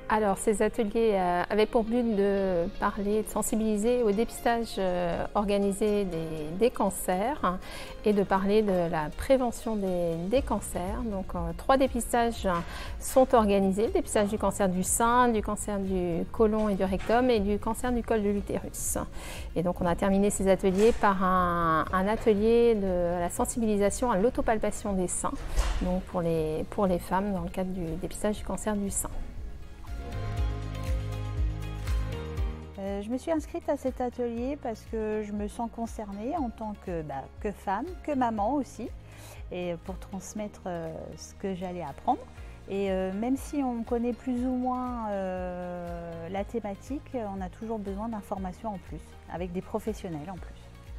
Alors, ces ateliers avaient pour but de parler, de sensibiliser au dépistage organisé des cancers et de parler de la prévention des cancers. Donc, 3 dépistages sont organisés, le dépistage du cancer du sein, du cancer du côlon et du rectum et du cancer du col de l'utérus. Et donc, on a terminé ces ateliers par un atelier de la sensibilisation à l'autopalpation des seins, donc pour les femmes dans le cadre du dépistage du cancer du sein. Je me suis inscrite à cet atelier parce que je me sens concernée en tant que femme, que maman aussi, et pour transmettre ce que j'allais apprendre. Et même si on connaît plus ou moins la thématique, on a toujours besoin d'informations en plus, avec des professionnels en plus.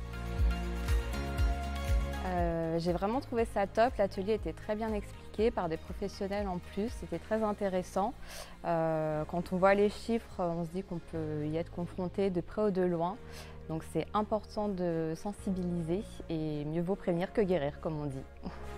J'ai vraiment trouvé ça top, l'atelier était très bien expliqué par des professionnels en plus, c'était très intéressant. Quand on voit les chiffres, on se dit qu'on peut y être confronté de près ou de loin. Donc c'est important de sensibiliser et mieux vaut prévenir que guérir, comme on dit.